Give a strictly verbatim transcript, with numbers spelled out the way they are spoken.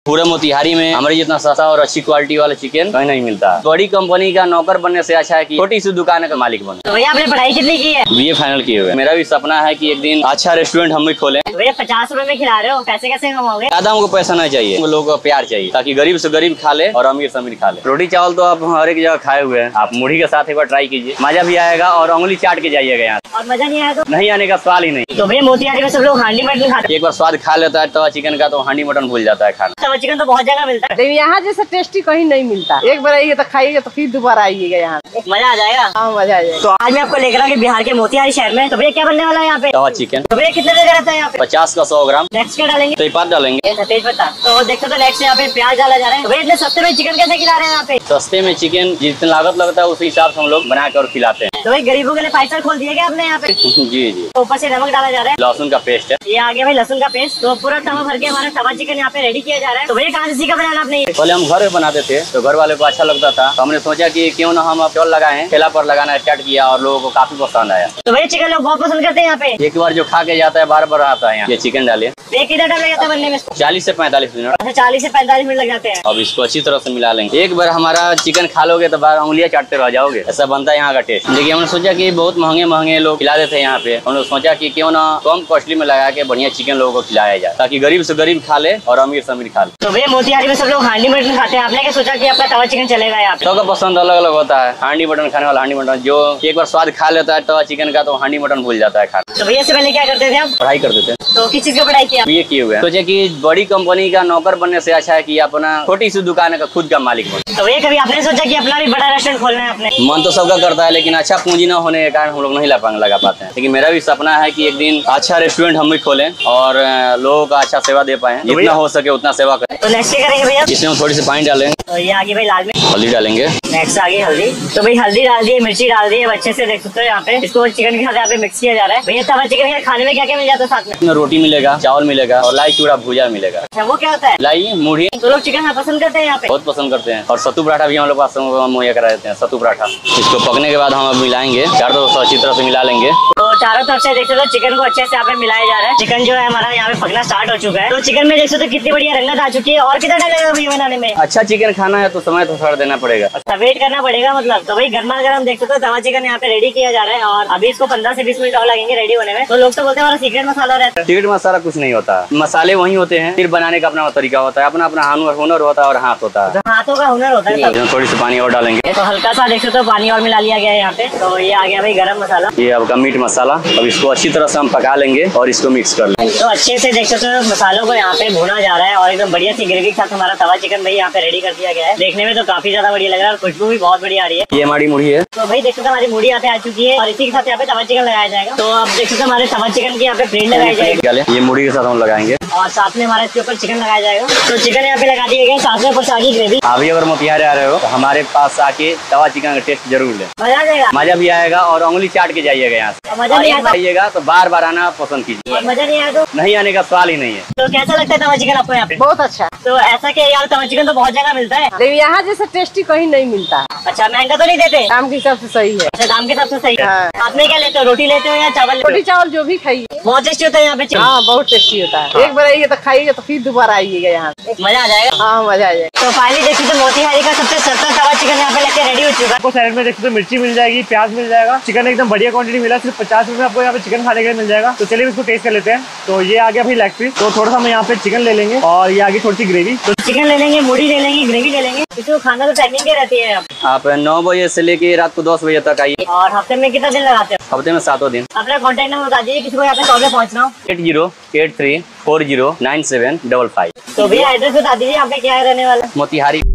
पूरे मोतिहारी में हमारे जितना सस्ता और अच्छी क्वालिटी वाला चिकन कहीं नहीं मिलता। बड़ी कंपनी का नौकर बनने से अच्छा है कि छोटी सी दुकान का मालिक बने। तो भैया आपने पढ़ाई कितनी की है? बीए फाइनल किए हुए। मेरा भी सपना है कि एक दिन अच्छा रेस्टोरेंट हम भी खोलें। तो भैया पचास रुपए में खिला रहे हो, पैसे कैसे कमाओगे? ज्यादा हमको पैसा नहीं चाहिए, हम लोगों को प्यार चाहिए ताकि गरीब से गरीब खा ले और अमीर से अमीर खा ले। रोटी चावल तो आप हर एक जगह खाए हुए हैं, आप मुढ़ी के साथ एक बार ट्राई कीजिए, मजा भी आएगा और उंगली चाट के जाइएगा यहाँ। और मजा नहीं आया तो? नहीं आने का सवाल ही नहीं। तो भैया मोतिहारी में सब लोग हांडी मटन खाते हैं। एक बार स्वाद खा लेता है तवा चिकन का तो हांडी मटन भूल जाता है खाना। तवा चिकन तो बहुत जगह मिलता है, यहाँ जैसा टेस्टी कहीं नहीं मिलता। एक बार आइए तो खाइएगा तो फिर दोबारा आइएगा यहाँ, मजा आ जाएगा। हाँ मजा आ जाएगा। तो आज मैं आपको लेकर आऊँ बिहार के मोतिहारी शहर में। तो भैया क्या बनने वाला है यहाँ पे? तवा चिकन। तो भैया कितने देर रहता है यहाँ पे? पचास का सौ ग्राम। नेक्स्ट क्या डालेंगे? तेजपात डालेंगे। तेज पत्ता। तो देखते तो नेक्स्ट यहाँ पे प्याज डाला जा रहा है। तो भैया इतने सस्ते में चिकन कैसे खिला रहे हैं यहाँ पे? सस्ते में चिकन जितनी लागत लगता है उसी हिसाब से हम लोग बना कर खिलाते हैं। तो भाई गरीबों के लिए फाइव स्टार खोल दिया गया आपने यहाँ पे? जी जी। तो ऊपर से नमक डाला जा रहा है, लहसुन का पेस्ट है, ये आ गया भाई लहसुन का पेस्ट। तो पूरा तवा भर के हमारा तवा चिकन यहाँ पे रेडी किया जा रहा है। तो भैया कहाँ से सीखा बनाना आपने? पहले हम घर में बनाते थे तो घर वाले को अच्छा लगता था, तो हमने सोचा कि क्यों ना हम स्टॉल लगाएं। ठेला पर लगाना स्टार्ट किया और लोगों को काफी पसंद आया। तो भैया चिकन लोग बहुत पसंद करते हैं यहाँ पे। एक बार जो खा के जाता है बार बार आता है यहाँ। ये चिकन डालिए। एक कितना टाइम लग जाता है बनने में? चालीस से पैंतालीस मिनट। अच्छा चालीस से पैंतालीस मिनट लग जाते हैं। अब इसको अच्छी तरह से मिला लेंगे। एक बार हमारा चिकन खा लोगे तो बार उंगलियां चाटते रह जाओगे, ऐसा बनता है यहाँ का टेस्ट। लेकिन हमने सोचा कि बहुत महंगे महंगे लोग खिला देते हैं यहाँ पे, हमने सोचा कि क्यों ना कम कॉस्टली में लगा के बढ़िया चिकन लोगों को खिलाया जाए ताकि गरीब से गरीब खा ले और अमीर से अमीर खा ले। तो भैया मोतिहारी में सब लोग हांडी मटन खाते हैं, आपने क्या सोचा कि आपका तवा चिकन चलेगा यहाँ पे? सबका पसंद अलग अलग होता है। हांडी मटन खाने वाला हांडी मटन, जो एक बार स्वाद खा लेता है तवा चिकन का तो हांडी मटन भूल जाता है खाना। तो भैया से पहले क्या करते थे आप? पढ़ाई करते थे। तो किस चीज की पढ़ाई किया? बीए किए हुए। सोचे कि बड़ी कंपनी का नौकर बनने से अच्छा है कि अपना छोटी सी दुकान का खुद का मालिक बने। तो भैया कभी आपने सोचा कि अपना भी बड़ा रेस्टोरेंट खोलना है आपने? मन तो सबका करता है लेकिन अच्छा पूंजी न होने के कारण हम लोग नहीं लगा पाते हैं। लेकिन मेरा भी सपना है कि एक दिन अच्छा रेस्टोरेंट हम भी खोलें और लोगों का अच्छा सेवा दे पाए, जितना हो सके उतना सेवा करें। तो नेक्स्ट क्या करेंगे भैया? इसमें हम थोड़ी सी पानी डालेंगे। तो ये आगे भाई लाल मिर्च, हल्दी डालेंगे। नेक्स्ट आगे हल्दी। तो भाई हल्दी डाल दी, मिर्ची डाल दी, अच्छे से देख सकते हो यहाँ पे इसको चिकन के साथ यहाँ पे मिक्स किया जा रहा है। भैया तवा चिकन के खाने में क्या क्या मिल जाता है साथ में? इसमें रोटी मिलेगा, चावल मिलेगा और लाई चूड़ा भुजा मिलेगा। अच्छा वो क्या होता है? लाई मुढ़ी तो लोग चिकन खाना पसंद करते हैं यहाँ पे? बहुत पसंद करते हैं। और सत्तू पराठा भी हम लोग पास मुहैया करा देते हैं। सत्तू पराठा इसको पकने के बाद हम अब मिलाएंगे, चार दोस्तों अच्छी तरह से मिला लेंगे। तो चारों तरफ से देख सकते हो चिकन को अच्छे से यहाँ पे मिलाया जा रहा है। चिकन जो है हमारा यहाँ पे पकना स्टार्ट हो चुका है। तो चिकन में देख सकते हो कितनी बढ़िया रंगत आ चुकी है। और कितना टाइम लगेगा भैया बनाने में? अच्छा चिकन खाना है तो समय तो थोड़ा देना पड़ेगा। अच्छा वेट करना पड़ेगा मतलब। तो भाई गर्मा गर्म देख सकते हो तवा चिकन यहाँ पे रेडी किया जा रहा है और अभी इसको पंद्रह से बीस मिनट और लगेंगे रेडी होने में। तो लोग तो बोलते हैं हमारा सीक्रेट मसाला रहता है। सीक्रेट मसाला कुछ नहीं होता, मसाले वही होते हैं, फिर बनाने का अपना तरीका होता है, अपना अपना हुनर होता है और हाथ होता है। हाथों का हुनर होता है। थोड़ी सी पानी और डालेंगे। तो हल्का सा देख सकते हो पानी और मिला लिया गया है यहाँ पे। तो ये आ गया भाई गरम मसाला, ये आपका मीट मसाला। अब इसको अच्छी तरह से हम पका लेंगे और इसको मिक्स कर लेंगे। तो अच्छे से देख सकते हो मसालों को यहाँ पे भुना जा रहा है और एकदम बढ़िया सी ग्रेवी के साथ हमारा तवा चिकन भाई यहाँ पे रेडी कर दिया गया है। देखने में तो काफी ज्यादा बढ़िया लग रहा है और खुशबू भी बहुत बढ़िया आ रही है। ये हमारी मुढ़ी है। तो भाई देख सकते हमारी मुढ़ी यहाँ पे आ चुकी है और इसी के साथ यहाँ पे तवा चिकन लगाया जाएगा। तो आप देख सकते हमारे तवा चिकन की यहाँ पे प्लेट लगाई जाएगी। ये मुढ़ी के साथ हम लगाएंगे और साथ में हमारे इसके ऊपर चिकन लगाया जाएगा। तो चिकन यहाँ पे लगा दिए गए, साथ में ऊपर से आगे ग्रेवी। अभी अगर मोतिहारी आ रहे हो तो हमारे पास आके तवा चिकन का टेस्ट जरूर ले, मजा आ जाएगा। मजा भी आएगा और उंगली चाट के जाइएगा यहाँ से। मजा नहीं आइएगा तो बार बार आना पसंद कीजिए। मजा नहीं आया तो नहीं आने का सवाल ही नहीं है। तो कैसा लगता है तवा चिकन आपको यहाँ पे? बहुत अच्छा। तो ऐसा क्या यार तवा चिकन तो बहुत जगह मिलता है लेकिन यहाँ जैसा टेस्टी कहीं नहीं मिलता। अच्छा महंगा तो नहीं देते? दाम के हिसाब से सही है। अच्छा दाम के हिसाब से सही है। हाँ। आप में क्या लेते हो, रोटी लेते हो या चावल? रोटी चावल जो भी खाइए बहुत टेस्टी होता है यहाँ पे चिकन। हाँ बहुत टेस्टी होता है। एक बार आइए तो खाइएगा तो फिर दोबारा आइएगा यहाँ, मजा आ जाएगा। हाँ मजा आ जाएगा। तो फाइनली देखिए तो मोतिहारी का सबसे सस्ता तवा चिकन यहाँ पे लेके रेडी हो चुका है। आपको सैलेड में देखते तो मिर्ची मिल जाएगी, प्याज मिल जाएगा, चिकन एकदम बढ़िया क्वांटिटी मिला, सिर्फ पचास रुपए आपको यहाँ पे चिकन खाने के लिए मिल जाएगा। तो चलिए इसको टेस्ट कर लेते हैं। तो ये आ गया भाई लेग पीस। तो थोड़ा सा हम यहाँ पे चिकन ले लेंगे और ये आगे थोड़ी सी ग्रेवी। तो चिकन ले लेंगे, मुढ़ी ले लेंगे, ग्रेवी ले लेंगे। इसको खाना तो टाइमिंग क्या रहती है? आप नौ बजे से लेके रात को दस बजे तक आइए। और हफ्ते में कितना दिन लगाते हो? हफ्ते में सातों दिन। अपना कॉन्टेक्ट नंबर बता दीजिए, किसी को यहाँ पे कॉल पे पहुँचना हो। Eight zero eight three four zero nine seven double five. तो भैया एड्रेस बता दीजिए, आपका क्या है रहने वाला? मोतिहारी।